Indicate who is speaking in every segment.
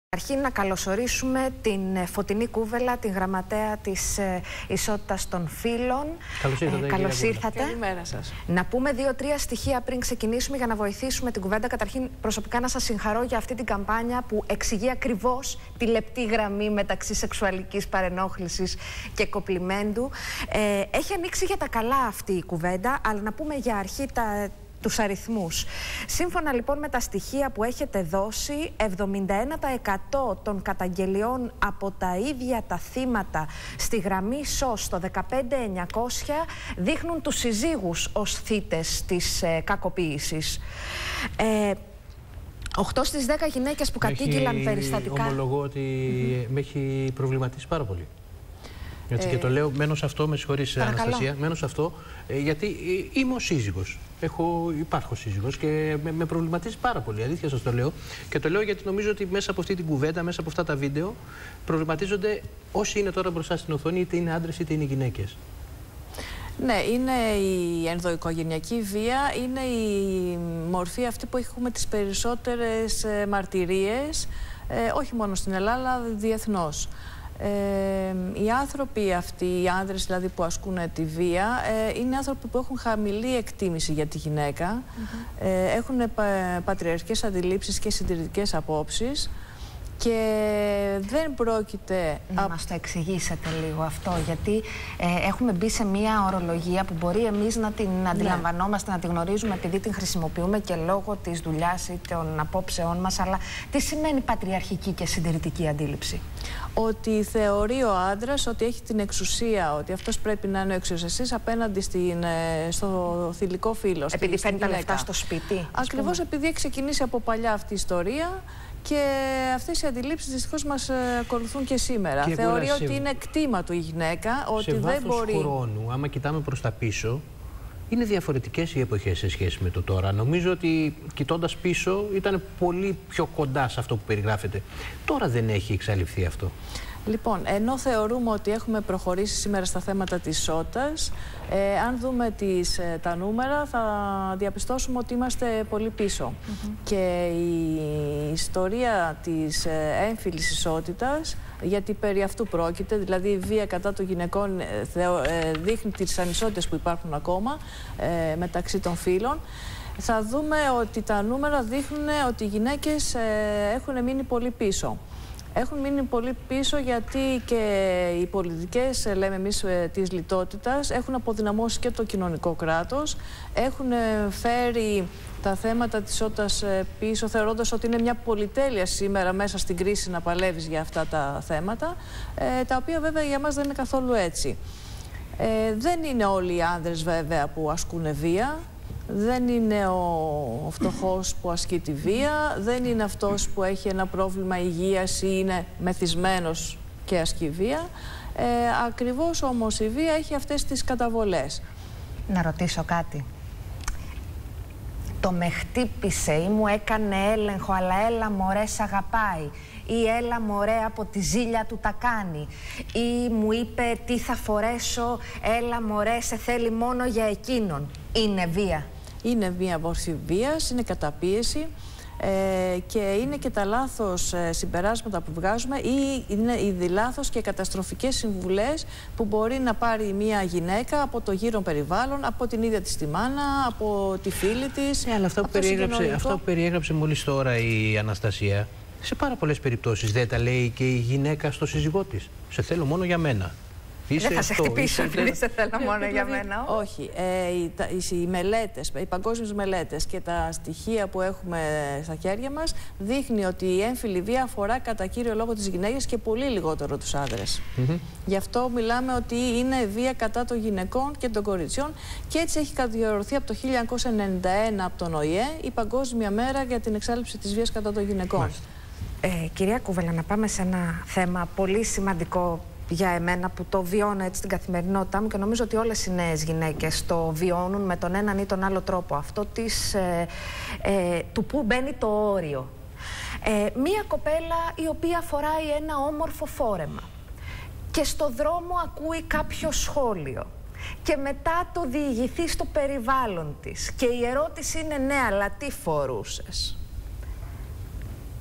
Speaker 1: Αρχήν να καλωσορίσουμε την Φωτεινή Κούβελα, την γραμματέα της Ισότητας των Φύλων.
Speaker 2: Καλώς
Speaker 1: ήρθατε.
Speaker 2: Καλημέρα σας.
Speaker 1: Να πούμε 2-3 στοιχεία πριν ξεκινήσουμε για να βοηθήσουμε την κουβέντα. Καταρχήν, προσωπικά να σας συγχαρώ για αυτή την καμπάνια που εξηγεί ακριβώς τη λεπτή γραμμή μεταξύ σεξουαλικής παρενόχλησης και κοπλιμέντου. Έχει ανοίξει για τα καλά αυτή η κουβέντα, αλλά να πούμε για αρχή τους αριθμούς. Σύμφωνα λοιπόν με τα στοιχεία που έχετε δώσει, 71% των καταγγελιών από τα ίδια τα θύματα στη γραμμή ΣΟΣ στο 15900 δείχνουν τους συζύγους ως θύτες της κακοποίησης. 8 στις 10 γυναίκες που κατήγγειλαν περιστατικά.
Speaker 2: Ομολογώ ότι με έχει προβληματίσει πάρα πολύ. Έτσι, και το λέω, μένω σε αυτό, με συγχωρείς Αναστασία, μένω σε αυτό, γιατί είμαι ο σύζυγος. Υπάρχω σύζυγος και με προβληματίζει πάρα πολύ, αλήθεια σας το λέω. Και το λέω γιατί νομίζω ότι μέσα από αυτή την κουβέντα, μέσα από αυτά τα βίντεο, προβληματίζονται όσοι είναι τώρα μπροστά στην οθόνη, είτε είναι άντρες είτε είναι γυναίκες. Ναι, είναι η ενδοοικογενειακή βία, είναι η μορφή αυτή που έχουμε τις περισσότερες μαρτυρίες, όχι μόνο στην Ελλάδα, αλλά διεθνώς. Οι άνθρωποι αυτοί, οι άνδρες δηλαδή που ασκούν τη βία, είναι άνθρωποι που έχουν χαμηλή εκτίμηση για τη γυναίκα, έχουν πατριαρχικές αντιλήψεις και συντηρητικές απόψεις και δεν πρόκειται...
Speaker 1: Να μας το εξηγήσετε λίγο αυτό, γιατί έχουμε μπει σε μια ορολογία που μπορεί εμείς να την αντιλαμβανόμαστε, να την γνωρίζουμε επειδή την χρησιμοποιούμε και λόγω της δουλειάς ή των απόψεών μας, αλλά τι σημαίνει πατριαρχική και συντηρητική αντίληψη?
Speaker 2: Ότι θεωρεί ο άντρας ότι έχει την εξουσία, ότι αυτός πρέπει να είναι ο εξουσιαστής απέναντι στο θηλυκό φύλο.
Speaker 1: Επειδή φέρνει τα λεφτά στο σπίτι.
Speaker 2: Ακριβώς επειδή έχει ξεκινήσει από παλιά αυτή η ιστορία και αυτές οι αντιλήψεις δυστυχώς μας ακολουθούν και σήμερα. Και θεωρεί ότι είναι κτήμα του η γυναίκα, ότι δεν μπορεί...
Speaker 3: Σε βάθος χρόνου, άμα κοιτάμε προς τα πίσω, είναι διαφορετικές οι εποχές σε σχέση με το τώρα. Νομίζω ότι κοιτώντας πίσω ήταν πολύ πιο κοντά σε αυτό που περιγράφεται. Τώρα δεν έχει εξαλειφθεί αυτό.
Speaker 2: Λοιπόν, ενώ θεωρούμε ότι έχουμε προχωρήσει σήμερα στα θέματα της ισότητας, αν δούμε τα νούμερα θα διαπιστώσουμε ότι είμαστε πολύ πίσω. Και η ιστορία της έμφυλης ισότητας, γιατί περί αυτού πρόκειται, δηλαδή η βία κατά των γυναικών δείχνει τις ανισότητες που υπάρχουν ακόμα μεταξύ των φύλων, θα δούμε ότι τα νούμερα δείχνουν ότι οι γυναίκες έχουν μείνει πολύ πίσω. Έχουν μείνει πολύ πίσω γιατί και οι πολιτικές, λέμε εμείς, της λιτότητας έχουν αποδυναμώσει και το κοινωνικό κράτος, έχουν φέρει τα θέματα της ισότητας πίσω, θεωρώντας ότι είναι μια πολυτέλεια σήμερα μέσα στην κρίση να παλεύεις για αυτά τα θέματα, τα οποία βέβαια για μας δεν είναι καθόλου έτσι. Δεν είναι όλοι οι άνδρες βέβαια που ασκούν βία. Δεν είναι ο φτωχός που ασκεί τη βία, δεν είναι αυτός που έχει ένα πρόβλημα υγείας ή είναι μεθυσμένος και ασκεί βία. Ακριβώς όμως η βία έχει αυτές τις καταβολές.
Speaker 1: Να ρωτήσω κάτι. Το με χτύπησε ή μου έκανε έλεγχο, αλλά έλα μωρέ σ' αγαπάει, ή έλα μωρέ από τη ζήλια του τα κάνει, ή μου είπε τι θα φορέσω, έλα μωρέ σε θέλει μόνο για εκείνον. Είναι βία?
Speaker 2: Είναι μία μορφή βίας, είναι καταπίεση και είναι και τα λάθος συμπεράσματα που βγάζουμε ή είναι οι λάθος και καταστροφικές συμβουλές που μπορεί να πάρει μία γυναίκα από το γύρω περιβάλλον, από την ίδια της τη μάνα, από τη φίλη της.
Speaker 3: Αλλά αυτό που περιέγραψε μόλις τώρα η Αναστασία, σε πάρα πολλές περιπτώσεις δεν τα λέει και η γυναίκα στο σύζυγό της. Σε θέλω μόνο για μένα.
Speaker 1: Δεν θα σε χτυπήσω επειδή σε θέλω μόνο για μένα.
Speaker 2: Όχι. Οι μελέτες, οι παγκόσμιες μελέτες και τα στοιχεία που έχουμε στα χέρια μας δείχνει ότι η έμφυλη βία αφορά κατά κύριο λόγο τις γυναίκες και πολύ λιγότερο τους άντρες. Γι' αυτό μιλάμε ότι είναι βία κατά των γυναικών και των κοριτσιών και έτσι έχει κατηγορηθεί από το 1991 από τον ΟΗΕ η Παγκόσμια Μέρα για την εξάλληψη της βίας κατά των γυναικών.
Speaker 1: Κυρία Κούβελα, να πάμε σε ένα θέμα πολύ σημαντικό για εμένα που το βιώνω έτσι στην καθημερινότητά μου και νομίζω ότι όλες οι νέες γυναίκες το βιώνουν με τον έναν ή τον άλλο τρόπο. Αυτό του που μπαίνει το όριο. Μία κοπέλα η οποία φοράει ένα όμορφο φόρεμα και στο δρόμο ακούει κάποιο σχόλιο και μετά το διηγηθεί στο περιβάλλον της και η ερώτηση είναι ναι, αλλά τι φορούσες?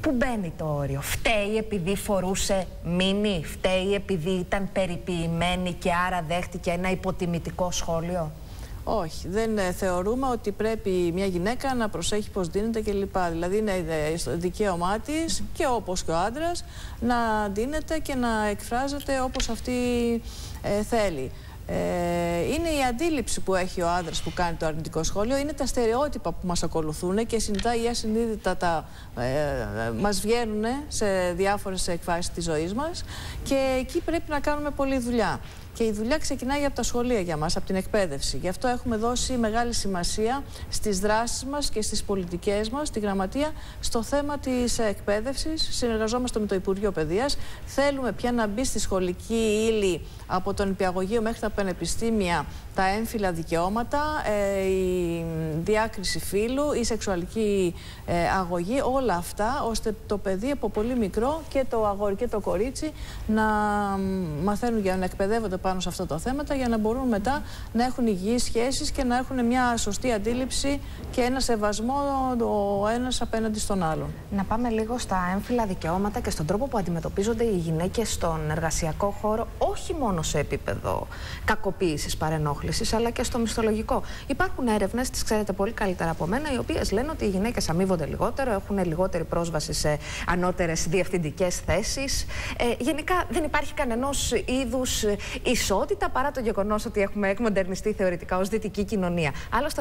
Speaker 1: Πού μπαίνει το όριο? Φταίει επειδή φορούσε μίνι? Φταίει επειδή ήταν περιποιημένη και άρα δέχτηκε ένα υποτιμητικό σχόλιο?
Speaker 2: Όχι, δεν θεωρούμε ότι πρέπει μια γυναίκα να προσέχει πώς δίνεται κλπ. Δηλαδή είναι δικαίωμά της και όπως και ο άντρας να δίνεται και να εκφράζεται όπως αυτή θέλει. Είναι η αντίληψη που έχει ο άντρας που κάνει το αρνητικό σχόλιο, είναι τα στερεότυπα που μας ακολουθούν και συνειδητά ή ασυνείδητα μας βγαίνουν σε διάφορες εκφάσεις της ζωής μας και εκεί πρέπει να κάνουμε πολλή δουλειά. Και η δουλειά ξεκινάει από τα σχολεία για μας, από την εκπαίδευση. Γι' αυτό έχουμε δώσει μεγάλη σημασία στις δράσεις μας και στις πολιτικές μας, στη Γραμματεία, στο θέμα της εκπαίδευσης. Συνεργαζόμαστε με το Υπουργείο Παιδείας. Θέλουμε πια να μπει στη σχολική ύλη από τον νηπιαγωγείο μέχρι τα πανεπιστήμια τα έμφυλα δικαιώματα, η διάκριση φύλου, η σεξουαλική αγωγή, όλα αυτά, ώστε το παιδί από πολύ μικρό και το αγόρι και το κορίτσι να μαθαίνουν για να εκπαιδεύονται πάνω σε αυτά τα θέματα για να μπορούν μετά να έχουν υγιείς σχέσεις και να έχουν μια σωστή αντίληψη και ένα σεβασμό ο ένας απέναντι στον άλλον.
Speaker 1: Να πάμε λίγο στα έμφυλα δικαιώματα και στον τρόπο που αντιμετωπίζονται οι γυναίκες στον εργασιακό χώρο, όχι μόνο σε επίπεδο κακοποίησης, παρενόχλησης, αλλά και στο μισθολογικό. Υπάρχουν έρευνες, τις ξέρετε πολύ καλύτερα από μένα, οι οποίες λένε ότι οι γυναίκες αμείβονται λιγότερο, έχουν λιγότερη πρόσβαση σε ανώτερες διευθυντικές θέσεις. Γενικά δεν υπάρχει κανενός είδους ισότητα παρά το γεγονός ότι έχουμε εκμοντερνιστεί θεωρητικά ως δυτική κοινωνία. Άλλωστε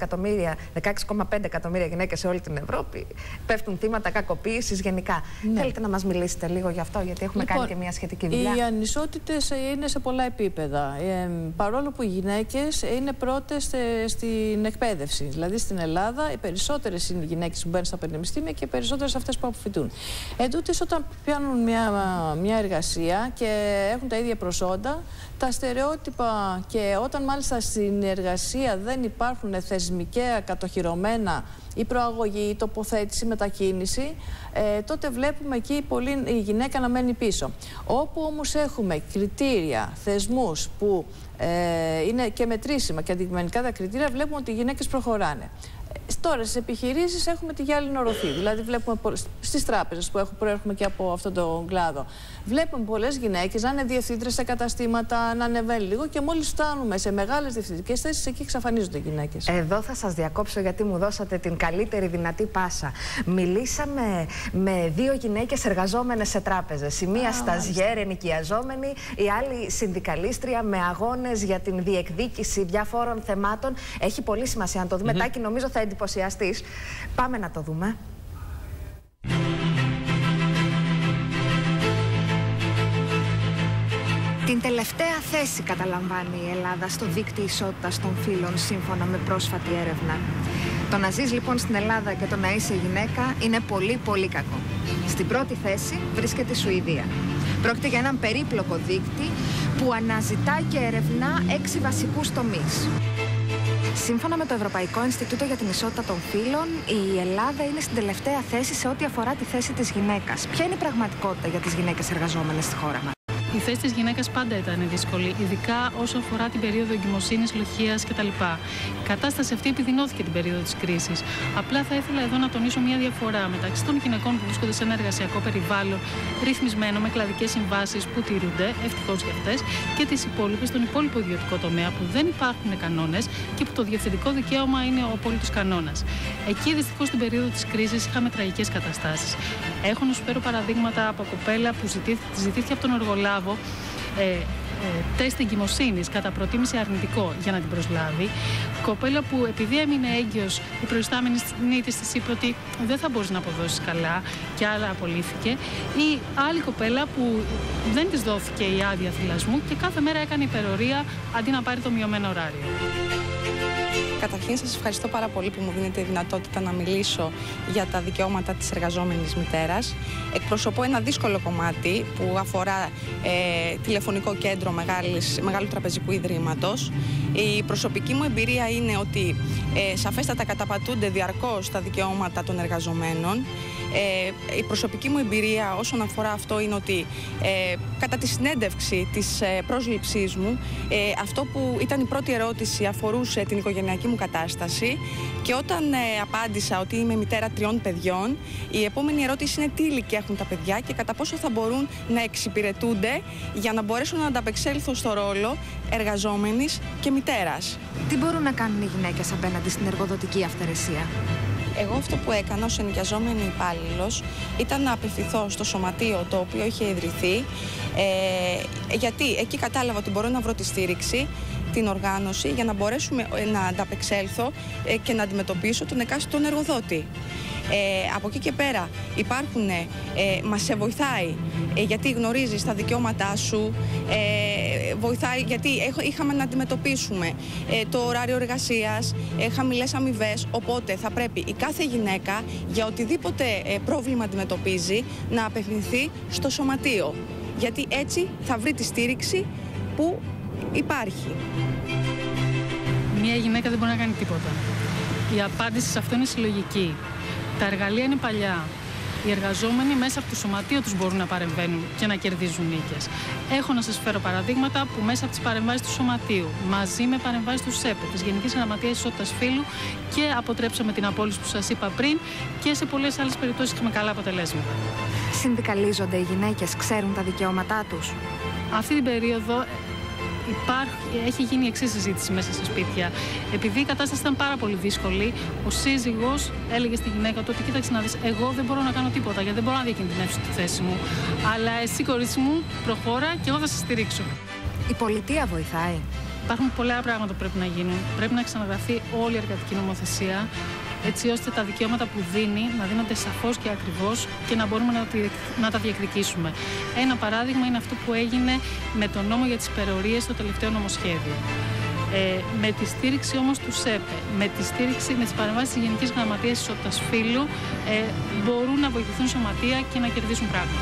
Speaker 1: 16,5 εκατομμύρια γυναίκες σε όλη την Ευρώπη πέφτουν θύματα κακοποίησης γενικά. Ναι. Θέλετε να μας μιλήσετε λίγο γι' αυτό, γιατί έχουμε κάνει και μια σχετική δουλειά?
Speaker 2: Οι ανισότητες είναι σε πολλά επίπεδα. Παρόλο που οι γυναίκες είναι πρώτες στην εκπαίδευση. Δηλαδή στην Ελλάδα οι περισσότερες είναι οι γυναίκες που μπαίνουν στα πανεπιστήμια και οι περισσότερες αυτές που αποφοιτούν. Εντούτοις, όταν πιάνουν μια εργασία και έχουν τα ίδια προσόντα, τα στερεότυπα, και όταν μάλιστα στην εργασία δεν υπάρχουν θεσμικά κατοχυρωμένα η προαγωγή, η τοποθέτηση, η μετακίνηση, τότε βλέπουμε εκεί η γυναίκα να μένει πίσω. Όπου όμως έχουμε κριτήρια, θεσμούς που είναι και μετρήσιμα και αντικειμενικά τα κριτήρια, βλέπουμε ότι οι γυναίκες προχωράνε. Τώρα στις επιχειρήσεις έχουμε τη γυάλινη οροφή. Δηλαδή βλέπουμε στις τράπεζες που προέρχομαι και από αυτόν τον κλάδο. Βλέπουμε πολλές γυναίκες να είναι διευθύντρες σε καταστήματα, να ανεβαίνει λίγο και μόλις φτάνουμε σε μεγάλες διευθυντικές θέσεις, εκεί εξαφανίζονται οι γυναίκες.
Speaker 1: Εδώ θα σας διακόψω γιατί μου δώσατε την καλύτερη δυνατή πάσα. Μιλήσαμε με δύο γυναίκες εργαζόμενες σε τράπεζες. Η μία σταζιέρ ενοικιαζόμενη, η άλλη συνδικαλίστρια με αγώνες για την διεκδίκηση διαφόρων θεμάτων. Έχει πολύ σημασία να το δούμε. Τάκη, νομίζω θα εντυπωσιαστείς. Πάμε να το δούμε. Την τελευταία θέση καταλαμβάνει η Ελλάδα στο δίκτυο ισότητας των φύλων, σύμφωνα με πρόσφατη έρευνα. Το να ζεις λοιπόν στην Ελλάδα και το να είσαι γυναίκα είναι πολύ πολύ κακό. Στην πρώτη θέση βρίσκεται η Σουηδία. Πρόκειται για έναν περίπλοκο δείκτη που αναζητά και ερευνά 6 βασικούς τομείς. Σύμφωνα με το Ευρωπαϊκό Ινστιτούτο για την Ισότητα των Φύλων, η Ελλάδα είναι στην τελευταία θέση σε ό,τι αφορά τη θέση της γυναίκας. Ποια είναι η πραγματικότητα για τις γυναίκες εργαζόμενες στη χώρα μας?
Speaker 4: Η θέση της γυναίκας πάντα ήταν δύσκολη, ειδικά όσο αφορά την περίοδο εγκυμοσύνης, λοχείας κτλ. Η κατάσταση αυτή επιδεινώθηκε την περίοδο της κρίσης. Απλά θα ήθελα εδώ να τονίσω μια διαφορά μεταξύ των γυναικών που βρίσκονται σε ένα εργασιακό περιβάλλον ρυθμισμένο με κλαδικές συμβάσεις που τηρούνται, ευτυχώς για αυτές, και τις υπόλοιπες στον υπόλοιπο ιδιωτικό τομέα που δεν υπάρχουν κανόνες και που το διευθυντικό δικαίωμα είναι ο απόλυτος κανόνας. Εκεί δυστυχώς στην περίοδο της κρίσης είχαμε τραγικές καταστάσεις. Έχω να σου φέρω παραδείγματα από κοπέλα που ζητήθηκε από τον εργολάβο τεστ εγκυμοσύνης κατά προτίμηση αρνητικό για να την προσλάβει. Κοπέλα που επειδή έμεινε έγκυος, η προϊστάμενη της είπε ότι δεν θα μπορείς να αποδώσεις καλά και άρα απολύθηκε. Ή άλλη κοπέλα που δεν της δόθηκε η άδεια θυλασμού και κάθε μέρα έκανε υπερορία αντί να πάρει το μειωμένο ωράριο.
Speaker 5: Καταρχήν σας ευχαριστώ πάρα πολύ που μου δίνετε τη δυνατότητα να μιλήσω για τα δικαιώματα της εργαζόμενης μητέρας. Εκπροσωπώ ένα δύσκολο κομμάτι που αφορά τηλεφωνικό κέντρο μεγάλου τραπεζικού ιδρύματος. Η προσωπική μου εμπειρία είναι ότι σαφέστατα καταπατούνται διαρκώς τα δικαιώματα των εργαζομένων. Η προσωπική μου εμπειρία όσον αφορά αυτό είναι ότι κατά τη συνέντευξη της πρόσληψής μου, αυτό που ήταν η πρώτη ερώτηση αφορούσε την οικογενειακή μου κατάσταση, και όταν απάντησα ότι είμαι μητέρα 3 παιδιών, η επόμενη ερώτηση είναι τι ηλικία έχουν τα παιδιά και κατά πόσο θα μπορούν να εξυπηρετούνται για να μπορέσουν να ανταπεξέλθουν στο ρόλο εργαζόμενης και μητέρας.
Speaker 1: Τι μπορούν να κάνουν οι γυναίκες απέναντι στην εργοδοτική αυθαιρεσία?
Speaker 5: Εγώ αυτό που έκανα ως ενοικιαζόμενη υπάλληλος ήταν να απευθυνθώ στο σωματείο το οποίο είχε ιδρυθεί, γιατί εκεί κατάλαβα ότι μπορώ να βρω τη στήριξη, την οργάνωση, για να μπορέσουμε να ανταπεξέλθω και να αντιμετωπίσω τον εκάστοτε εργοδότη. Από εκεί και πέρα μας βοηθάει γιατί γνωρίζεις τα δικαιώματά σου, βοηθάει γιατί είχαμε να αντιμετωπίσουμε το ωράριο εργασίας, χαμηλές αμοιβές, οπότε θα πρέπει η κάθε γυναίκα για οτιδήποτε πρόβλημα αντιμετωπίζει να απευθυνθεί στο σωματείο, γιατί έτσι θα βρει τη στήριξη που υπάρχει.
Speaker 4: Μια γυναίκα δεν μπορεί να κάνει τίποτα. Η απάντηση σε αυτό είναι συλλογική. Τα εργαλεία είναι παλιά. Οι εργαζόμενοι μέσα από το σωματείο τους μπορούν να παρεμβαίνουν και να κερδίζουν νίκες. Έχω να σας φέρω παραδείγματα που μέσα από τις παρεμβάσεις του σωματείου, μαζί με παρεμβάσεις του ΣΕΠΕ, της Γενικής Γραμματείας Ισότητας Φύλου, και αποτρέψαμε την απόλυση που σας είπα πριν, και σε πολλές άλλες περιπτώσεις είχαμε καλά αποτελέσματα.
Speaker 1: Συνδικαλίζονται οι γυναίκες, ξέρουν τα δικαιώματά τους?
Speaker 4: Αυτή την περίοδο έχει γίνει η εξής συζήτηση μέσα στα σπίτια. Επειδή η κατάσταση ήταν πάρα πολύ δύσκολη, ο σύζυγος έλεγε στη γυναίκα του ότι κοίταξε να δεις, εγώ δεν μπορώ να κάνω τίποτα γιατί δεν μπορώ να διακινδυνεύσω τη θέση μου. Αλλά εσύ, κορίτσι μου, προχώρα και εγώ θα σε στηρίξω.
Speaker 1: Η πολιτεία βοηθάει?
Speaker 4: Υπάρχουν πολλά πράγματα που πρέπει να γίνουν. Πρέπει να ξαναγραφεί όλη η εργατική νομοθεσία, έτσι ώστε τα δικαιώματα που δίνει να δίνονται σαφώς και ακριβώς και να μπορούμε να τα διεκδικήσουμε. Ένα παράδειγμα είναι αυτό που έγινε με τον νόμο για τις υπερορίες στο τελευταίο νομοσχέδιο. Με τη στήριξη όμως του ΣΕΠΕ, με τις παρεμβάσεις της Γενικής Γραμματείας Ισότητας Φύλου, μπορούν να βοηθηθούν σωματεία και να κερδίσουν πράγματα.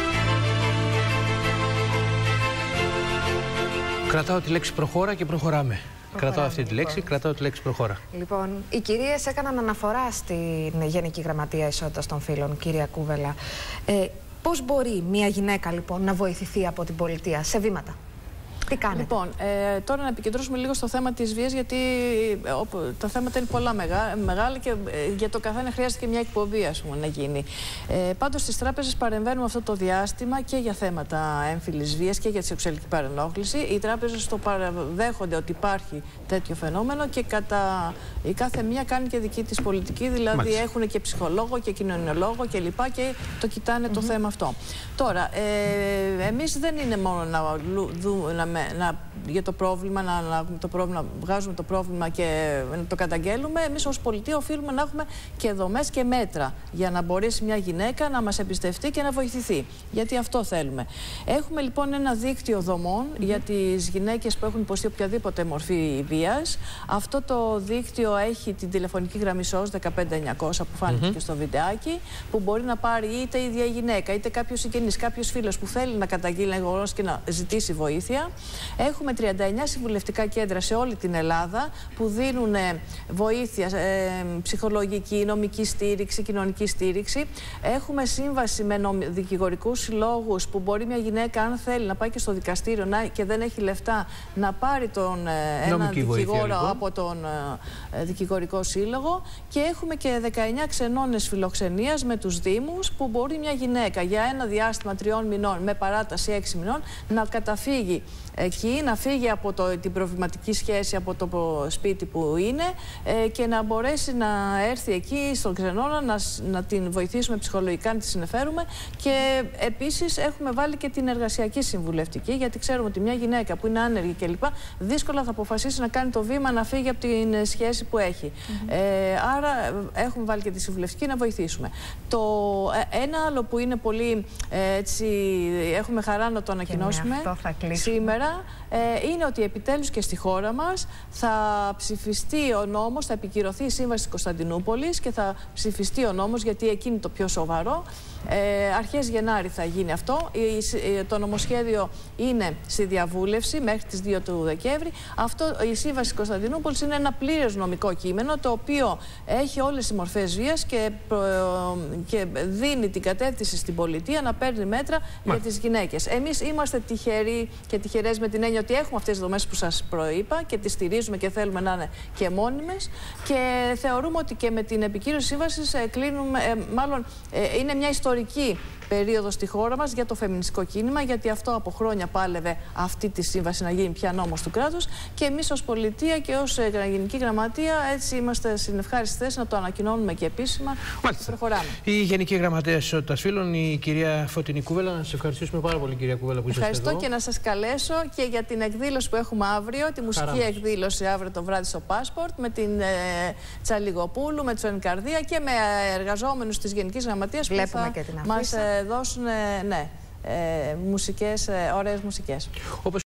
Speaker 3: Κρατάω τη λέξη προχώρα και προχωράμε. Κρατάω αυτή τη λέξη, κρατάω τη λέξη προχώρα.
Speaker 1: Λοιπόν, οι κυρίες έκαναν αναφορά στην Γενική Γραμματεία Ισότητας των Φύλων, κυρία Κούβελα. Πώς μπορεί μια γυναίκα λοιπόν να βοηθηθεί από την πολιτεία σε βήματα? Τι κάνετε?
Speaker 2: Λοιπόν, τώρα να επικεντρώσουμε λίγο στο θέμα της βίας, γιατί τα θέματα είναι πολλά μεγάλα και για το καθένα χρειάζεται και μια εκπομπή, ας πούμε, να γίνει. Πάντως, στις τράπεζες παρεμβαίνουμε αυτό το διάστημα και για θέματα έμφυλης βίας και για τη σεξουαλική παρενόχληση. Οι τράπεζες το παραδέχονται ότι υπάρχει τέτοιο φαινόμενο και η κάθε μία κάνει και δική της πολιτική, δηλαδή έχουν και ψυχολόγο και κοινωνιολόγο κλπ. Και το κοιτάνε το θέμα αυτό. Τώρα, εμείς δεν είναι μόνο να δούμε για το πρόβλημα, να βγάζουμε το πρόβλημα και να το καταγγέλουμε. Εμείς ως πολιτεία οφείλουμε να έχουμε και δομές και μέτρα για να μπορέσει μια γυναίκα να μας εμπιστευτεί και να βοηθηθεί. Γιατί αυτό θέλουμε. Έχουμε λοιπόν ένα δίκτυο δομών για τις γυναίκες που έχουν υποστεί οποιαδήποτε μορφή βίας. Αυτό το δίκτυο έχει την τηλεφωνική γραμμή SOS 15900 που φάνηκε και στο βιντεάκι, που μπορεί να πάρει είτε η ίδια γυναίκα, είτε κάποιος συγγενής, κάποιος φίλος που θέλει να καταγγείλει ένα γεγονός και να ζητήσει βοήθεια. Έχουμε 39 συμβουλευτικά κέντρα σε όλη την Ελλάδα που δίνουν βοήθεια, ψυχολογική, νομική στήριξη, κοινωνική στήριξη. Έχουμε σύμβαση με δικηγορικούς συλλόγους που μπορεί μια γυναίκα, αν θέλει, να πάει και στο δικαστήριο και δεν έχει λεφτά, να πάρει έναν δικηγόρο από τον δικηγορικό σύλλογο. Και έχουμε και 19 ξενώνες φιλοξενίας με τους Δήμους που μπορεί μια γυναίκα για ένα διάστημα 3 μηνών με παράταση 6 μηνών να καταφύγει εκεί, να φύγει από την προβληματική σχέση από το σπίτι που είναι και να μπορέσει να έρθει εκεί στον ξενώνα, να την βοηθήσουμε ψυχολογικά, να τη συνεφέρουμε. Και επίσης έχουμε βάλει και την εργασιακή συμβουλευτική, γιατί ξέρουμε ότι μια γυναίκα που είναι άνεργη κλπ. Δύσκολα θα αποφασίσει να κάνει το βήμα να φύγει από την σχέση που έχει. Άρα έχουμε βάλει και τη συμβουλευτική να βοηθήσουμε. Ένα άλλο που είναι πολύ έτσι, έχουμε χαρά να το ανακοινώσουμε σήμερα, είναι ότι επιτέλους και στη χώρα μας θα ψηφιστεί ο νόμος, θα επικυρωθεί η Σύμβαση της Κωνσταντινούπολης και θα ψηφιστεί ο νόμος, γιατί εκεί είναι το πιο σοβαρό. Αρχές Γενάρη θα γίνει αυτό. Το νομοσχέδιο είναι στη διαβούλευση μέχρι τις 2 του Δεκέμβρη. Η Σύμβαση της Κωνσταντινούπολης είναι ένα πλήρες νομικό κείμενο, το οποίο έχει όλες τις μορφές βίας και δίνει την κατεύθυνση στην πολιτεία να παίρνει μέτρα για τις γυναίκες. Εμείς είμαστε τυχεροί και τυχερές με την έννοια ότι έχουμε αυτές τις δομές που σας προείπα και τις στηρίζουμε και θέλουμε να είναι και μόνιμες. Και θεωρούμε ότι και με την επικύρωση σύμβασης είναι μια ιστορική περίοδο στη χώρα μας για το φεμινιστικό κίνημα, γιατί αυτό από χρόνια πάλευε αυτή τη σύμβαση να γίνει πια νόμος του κράτους, και εμείς ως πολιτεία και ως Γενική Γραμματεία έτσι είμαστε στην ευχάριστη θέση να το ανακοινώνουμε και επίσημα.
Speaker 3: Μάλιστα.
Speaker 2: Προχωράμε.
Speaker 3: Η Γενική Γραμματέα Ισότητας Φύλων, η κυρία Φωτεινή Κούβελα. Να σας ευχαριστήσουμε πάρα πολύ, κυρία Κούβελα, που είσαστε εδώ.
Speaker 2: Ευχαριστώ και να σας καλέσω και για την εκδήλωση που έχουμε αύριο, τη μουσική εκδήλωση αύριο το βράδυ στο Passport, με την Τσαλιγοπούλου, με τον Καρδία και με εργαζόμενους της Γενικής Γραμματείας που θα μας δώσουν μουσικές, ωραίες μουσικές.